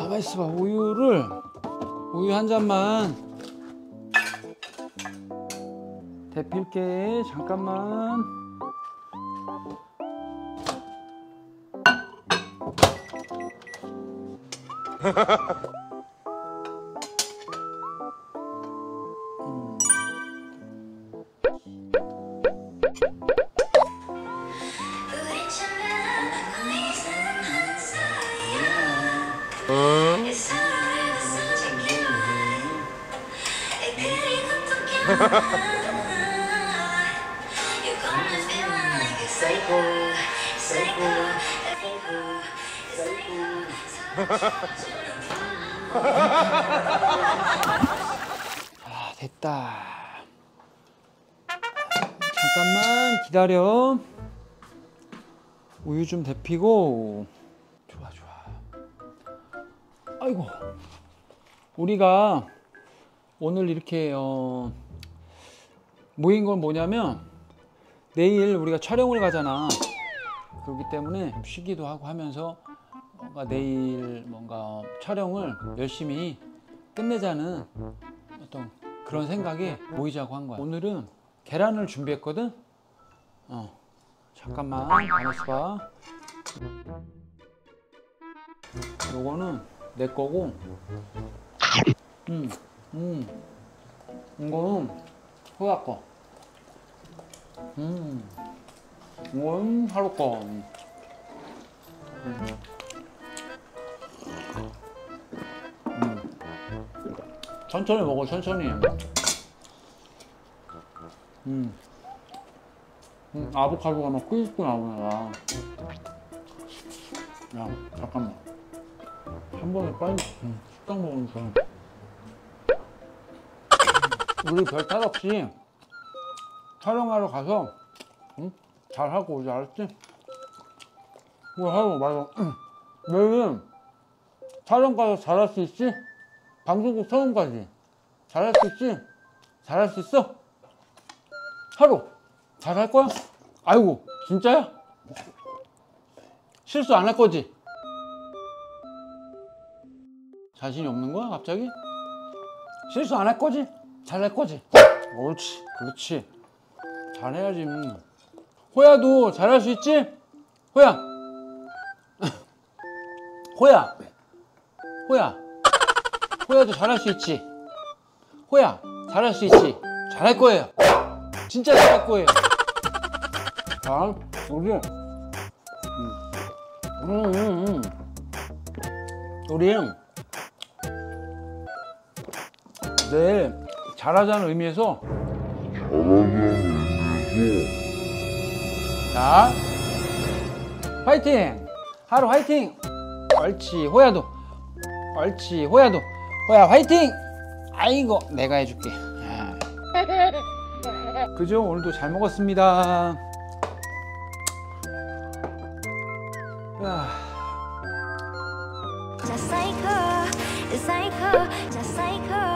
가만 있어봐. 우유 한 잔만 데필게. 잠깐만. 아, 됐다. 잠깐만 기다려. 우유 좀 데피고. 좋아. 아이고, 우리가 오늘 이렇게 모인 건 뭐냐면, 내일 우리가 촬영을 가잖아. 그렇기 때문에 쉬기도 하고 하면서 뭔가 내일 뭔가 촬영을 열심히 끝내자는 어떤 그런 생각에 모이자고 한 거야. 오늘은 계란을 준비했거든. 잠깐만 가만히 있어봐. 요거는 내 거고, 이거는 호야 거, 이건 하루 거. 천천히 먹어, 천천히. 아보카도가 막 끓고 나오네. 야, 잠깐만. 한 번에 빨리 식당 먹으니까. 우리 별 탈 없이 촬영하러 가서 잘하고 오자, 알았지? 뭐 하고 맞아. 내일은 촬영 가서 잘할 수 있지? 방송국 처음까지 잘할 수 있지? 잘할 수 있어? 하루 잘할 거야? 아이고, 진짜야? 실수 안 할 거지? 자신이 없는 거야 갑자기? 실수 안 할 거지? 잘할 거지? 옳지, 그렇지. 잘해야지. 호야도 잘할 수 있지? 호야. 호야도 잘할 수 있지? 호야, 잘할 수 있지? 잘할 거예요. 진짜 잘할 거예요. 자, 우리 내일 잘하자는 의미에서 자, 화이팅! 하루 화이팅! 옳지, 호야도. 옳지, 호야도. 호야 화이팅! 아이고, 내가 해줄게. 그죠? 오늘도 잘 먹었습니다. Just like her, just like her, just like her.